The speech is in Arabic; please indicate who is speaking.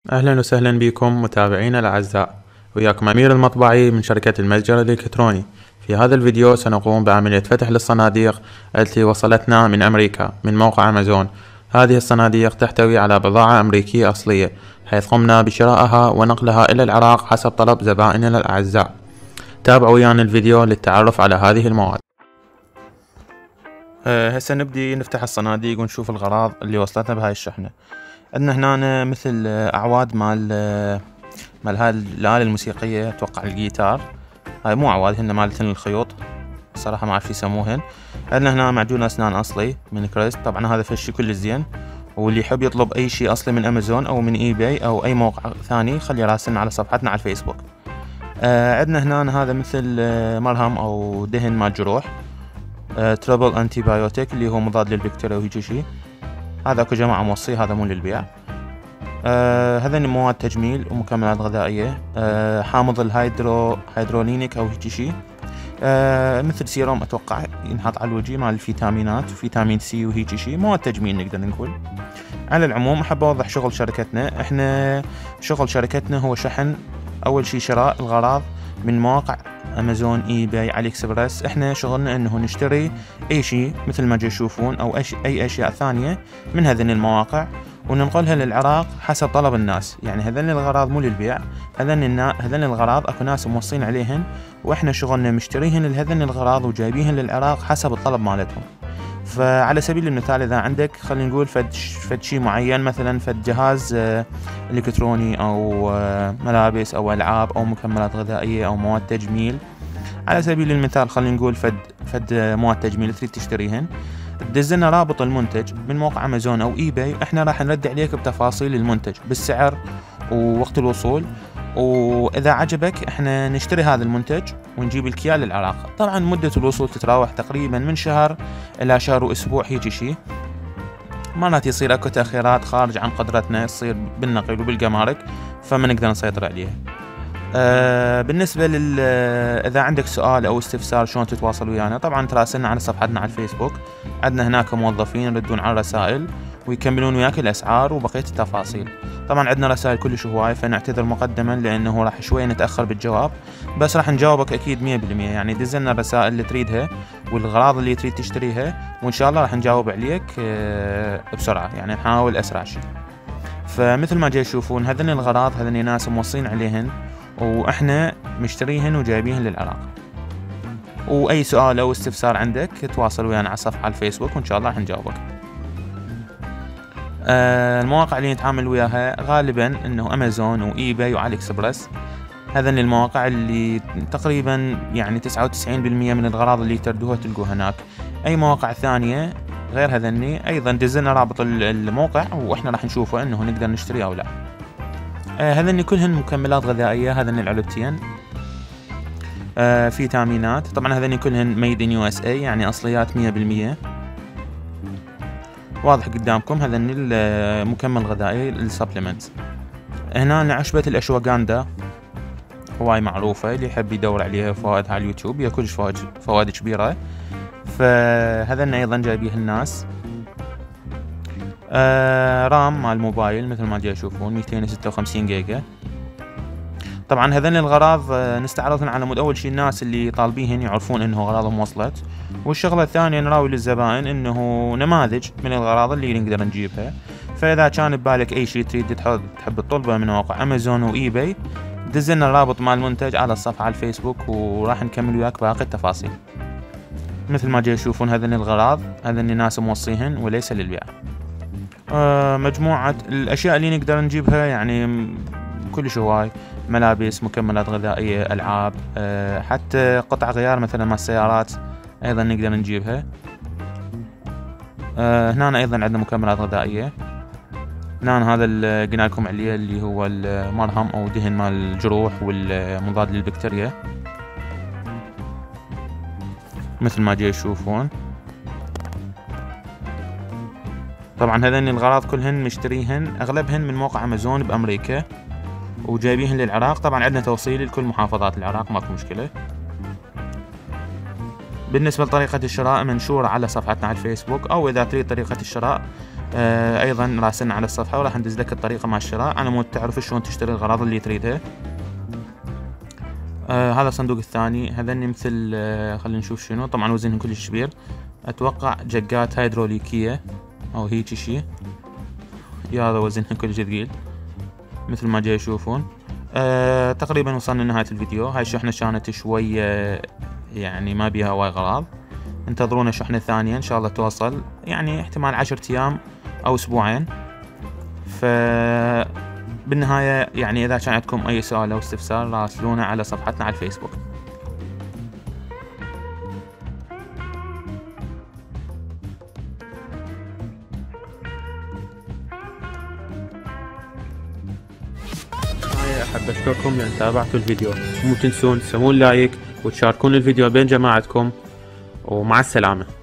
Speaker 1: أهلا وسهلا بكم متابعينا الأعزاء. وياكم أمير المطبعي من شركة المتجر الإلكتروني. في هذا الفيديو سنقوم بعملية فتح للصناديق التي وصلتنا من أمريكا من موقع أمازون. هذه الصناديق تحتوي على بضاعة أمريكية أصلية، حيث قمنا بشرائها ونقلها إلى العراق حسب طلب زبائننا الأعزاء. تابعوا ويانا الفيديو للتعرف على هذه المواد. هسه نبدي نفتح الصناديق ونشوف الغراض اللي وصلتنا بهاي الشحنة. عندنا هنا مثل أعواد مال هاي الآلة الموسيقية، أتوقع الجيتار. هاي مو أعواد، هن مالتهن الخيوط، صراحة ما أعرف شو يسموهن. عندنا هنا معجون أسنان أصلي من كريست، طبعا هذا فشي كل زين، واللي يحب يطلب أي شي أصلي من أمازون أو من إي باي أو أي موقع ثاني خلي يراسلنا على صفحتنا على الفيسبوك. عندنا هنا هذا مثل مرهم أو دهن مال جروح، ترابل أنتي بايوتيك اللي هو مضاد للبكتيريا وهيجي شي. هذا اكو جماعة موصي، هذا مو للبيع. هذين مواد تجميل ومكملات غذائية. حامض هيدرولينيك او هيجي شي. مثل سيروم اتوقع ينحط على الوجه مال الفيتامينات، فيتامين سي وهيجي شي، مواد تجميل نقدر نقول. على العموم احب اوضح شغل شركتنا. احنا شغل شركتنا هو شحن، اول شي شراء الغراض من مواقع امازون، اي باي، علي اكسبرس. احنا شغلنا انه نشتري اي شيء مثل ما تشوفون او اي اشياء ثانية من هذين المواقع وننقلها للعراق حسب طلب الناس. يعني هذين الغراض مو للبيع، هذين الغراض اكو ناس موصين عليهن، واحنا شغلنا مشتريهن لهذين الغراض وجايبيهن للعراق حسب الطلب مالتهم. فعلى سبيل المثال اذا عندك خلينا نقول فد شيء معين، مثلا فد جهاز الكتروني او ملابس او العاب او مكملات غذائيه او مواد تجميل، على سبيل المثال خلينا نقول فد مواد تجميل تريد تشتريهن، تدزلنا رابط المنتج من موقع امازون او اي باي، احنا راح نرد عليك بتفاصيل المنتج بالسعر ووقت الوصول، واذا عجبك احنا نشتري هذا المنتج ونجيب لك اياه للعراق. طبعا مدة الوصول تتراوح تقريبا من شهر الى شهر واسبوع هيجي شي. مرات يصير اكو تاخيرات خارج عن قدرتنا، تصير بالنقل وبالجمارك، فما نقدر نسيطر عليها. بالنسبة إذا عندك سؤال أو استفسار شلون تتواصل ويانا، طبعا تراسلنا على صفحتنا على الفيسبوك. عندنا هناك موظفين يردون على الرسائل ويكملون وياك الأسعار وبقية التفاصيل. طبعا عندنا رسائل كلش هواية، فنعتذر مقدما لأنه راح شوي نتأخر بالجواب، بس راح نجاوبك أكيد 100%. يعني دزلنا الرسائل اللي تريدها والأغراض اللي تريد تشتريها، وإن شاء الله راح نجاوب عليك بسرعة، يعني نحاول أسرع شيء. فمثل ما جاي تشوفون هذين الأغراض هذين ناس موصين عليهن واحنا مشتريهن وجايبيهن للعراق. واي سؤال او استفسار عندك تواصل ويانا على الصفحه على الفيسبوك وان شاء الله راح نجاوبك. المواقع اللي نتعامل وياها غالبا انه امازون واي باي وعلي اكسبرس. هذين المواقع اللي تقريبا يعني 99% من الغراض اللي تردوها تلقوها هناك. اي مواقع ثانيه غير هذني ايضا دزلنا رابط الموقع واحنا راح نشوفه انه نقدر نشتري او لا. هذني كلهن مكملات غذائية، هذني العلبتين. فيتامينات، طبعا هذني كلهن ميد ان يو اس اي، يعني اصليات 100%. واضح قدامكم هذني المكمل غذائي السبلمنت. هنا عشبة الاشواغاندا هواي معروفة، اللي يحب يدور عليها فوائدها على اليوتيوب، هي كلش فوائد كبيرة. فهذن ايضا جايبيه الناس. رام مال الموبايل مثل ما جاي تشوفون 256 جيجا. طبعا هذين الغراض نستعرضهن على مود اول شي الناس اللي طالبيهن يعرفون انه غراضهم وصلت، والشغله الثانيه نراوي للزبائن انه نماذج من الغراض اللي نقدر نجيبها. فاذا كان ببالك اي شي تريد تحب تطلبه من موقع امازون واي باي، دزلنا الرابط مال المنتج على الصفحه على الفيسبوك وراح نكمل وياك باقي التفاصيل. مثل ما جاي تشوفون هذين الغراض هذين ناس موصيهن وليس للبيع. مجموعة الأشياء اللي نقدر نجيبها يعني كلش هواي، ملابس، مكملات غذائية، ألعاب، حتى قطع غيار مثلا مع السيارات أيضا نقدر نجيبها. هنا أيضا عندنا مكملات غذائية. هنا هذا اللي قلنا لكم عليه اللي هو المرهم أو دهن مال الجروح والمضاد للبكتيريا مثل ما جاي تشوفون. طبعا هذين الغراض كلهن مشتريهن اغلبهن من موقع امازون بامريكا وجايبيهن للعراق. طبعا عندنا توصيل لكل محافظات العراق، ماكو مشكلة. بالنسبة لطريقة الشراء منشورة على صفحتنا على الفيسبوك، او اذا تريد طريقة الشراء ايضا راسلنا على الصفحة وراح ندز لك الطريقة مع الشراء على مود تعرف شلون تشتري الأغراض اللي تريدها. هذا الصندوق الثاني، هذني مثل خلينا نشوف شنو، طبعا وزنهم كلش كبير، اتوقع جقات هيدروليكية او هيجي شي، هذا وزنهم كلش ثقيل مثل ما جاي يشوفون. تقريبا وصلنا لنهاية الفيديو. هاي الشحنة كانت شوية يعني ما بيها هواي اغراض، انتظرونا شحنة ثانية ان شاء الله توصل، يعني احتمال 10 ايام او اسبوعين. بالنهاية يعني اذا كان عندكم اي سؤال او استفسار راسلونا على صفحتنا على الفيسبوك. أحب أشكركم لأن تابعتوا الفيديو، مو تنسون تسوون لايك وتشاركون الفيديو بين جماعتكم، ومع السلامة.